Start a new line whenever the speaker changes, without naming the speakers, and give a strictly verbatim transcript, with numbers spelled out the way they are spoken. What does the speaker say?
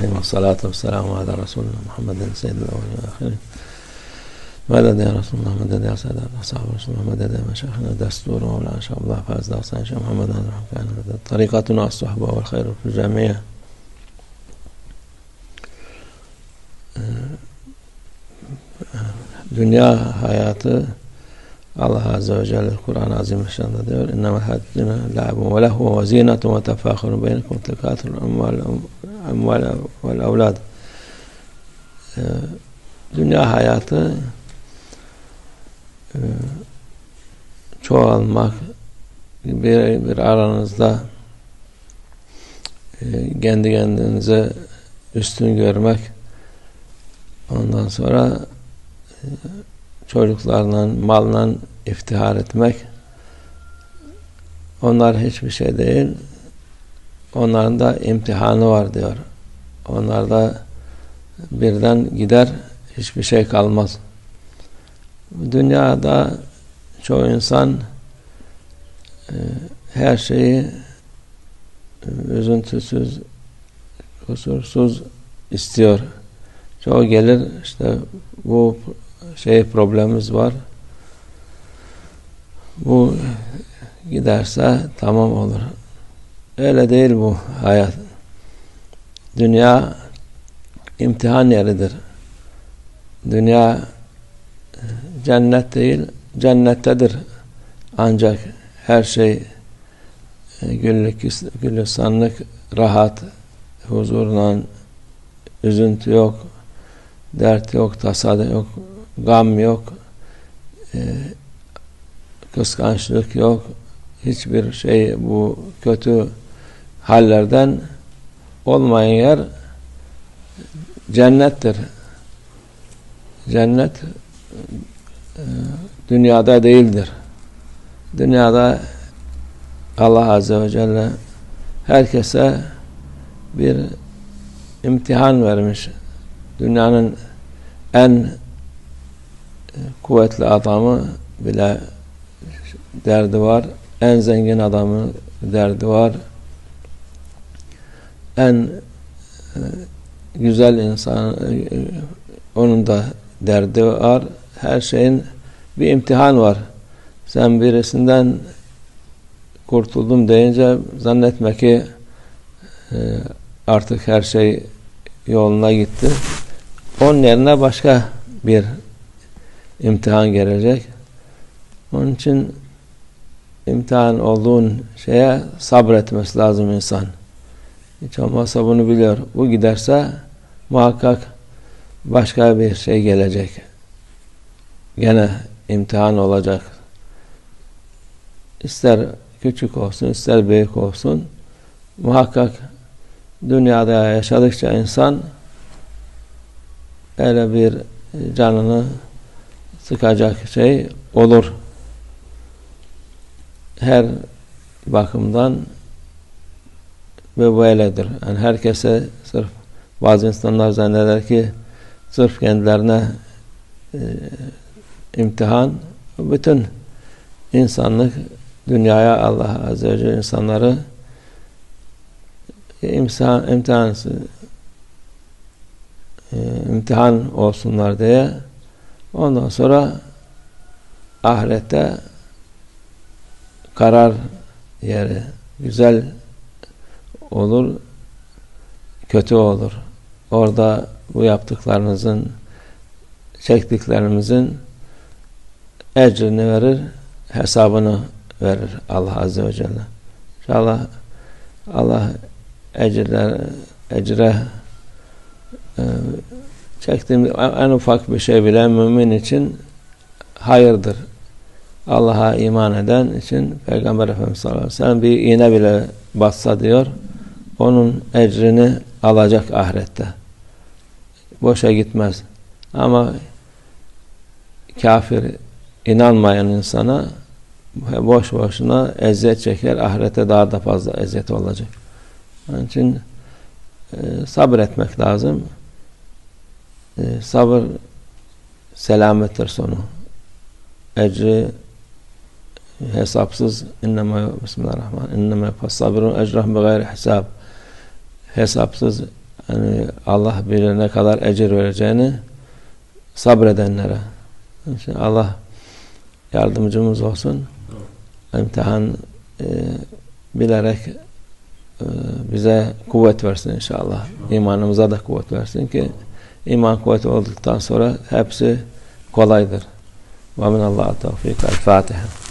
Bismillahirrahmanirrahim. Salatu vesselamu ala Resulina Muhammedin seyyidil evvelin ve ahirin. Meded ya Resulullah, meded ya Seyyidel Ashab Resulullah, meded ya meşayihina desturu ve la inşallah fazla aslan Şeyh Muhammed'in rahmekâne meded. Tarikatuna as-suhba vel hayru fil camiye. Dünya hayatı Allah Azze ve Celle Kur'an-ı Azimüşşan'da diyor: İnnemel hayatü dünya la'ibun ve lehvun ve zinetun ve tefâhurun beynekum tekâthurun emval vel evlâd. Dünya hayatı çoğalmak, bir, bir aranızda kendi kendinize üstün görmek, ondan sonra çocuklarla, malla iftihar etmek, onlar hiçbir şey değil. Onların da imtihanı var diyor. Onlarda birden gider, hiçbir şey kalmaz. Dünyada çoğu insan e, her şeyi üzüntüsüz, kusursuz istiyor. Çoğu gelir, işte bu şey problemimiz var, bu giderse tamam olur. Öyle değil bu hayat. Dünya imtihan yeridir. Dünya cennet değil, cennettedir. Ancak her şey güllük, gülistanlık, rahat, huzurla, üzüntü yok, dert yok, tasa yok, gam yok, e, kıskançlık yok, hiçbir şey, bu kötü hallerden olmayan yer cennettir. Cennet e, dünyada değildir. Dünyada Allah Azze ve Celle herkese bir imtihan vermiş. Dünyanın en kuvvetli adamı bile derdi var. En zengin adamı derdi var. En güzel insan, onun da derdi var. Her şeyin bir imtihan var. Sen birisinden kurtuldum deyince zannetme ki artık her şey yoluna gitti. Onun yerine başka bir imtihan gelecek. Onun için imtihan olduğun şeye sabretmesi lazım insan. Hiç olmazsa bunu biliyor. Bu giderse muhakkak başka bir şey gelecek. Gene imtihan olacak. İster küçük olsun, ister büyük olsun, muhakkak dünyada yaşadıkça insan öyle bir canını sıkacak şey olur. Her bakımdan ve böyledir. Yani herkese, sırf bazı insanlar zanneder ki sırf kendilerine e, imtihan, bütün insanlık, dünyaya Allah Azze ve Celle insanları imtihan, imtihan, e, imtihan olsunlar diye, ondan sonra ahirette karar yeri güzel olur, kötü olur. Orada bu yaptıklarınızın, çektiklerimizin ecrini verir, hesabını verir Allah Azze ve Celle. İnşallah Allah ecre, ecre e, çektiğim en ufak bir şey bile mümin için hayırdır. Allah'a iman eden için Peygamber Efendimiz sallallahu aleyhi ve sellem bir iğne bile batsa diyor, onun ecrini alacak ahirette. Boşa gitmez. Ama kafir, inanmayan insana boş boşuna eziyet çeker, ahirete daha da fazla eziyet olacak. Onun için e, sabretmek lazım. E, sabır selamettir sonu. Ecri hesapsız. İnnemâ Bismillahirrahmanirrahim. İnnemâ fassabirun ecrahum bi gayri hesab. Hesapsız Yani Allah bilir ne kadar ecir vereceğini sabredenlere. İşte Allah yardımcımız olsun. İmtihan e, bilerek e, bize kuvvet versin inşallah. İmanımıza da kuvvet versin ki iman kuvveti olduktan sonra hepsi kolaydır. Ve minallahu tevfik. El Fatiha.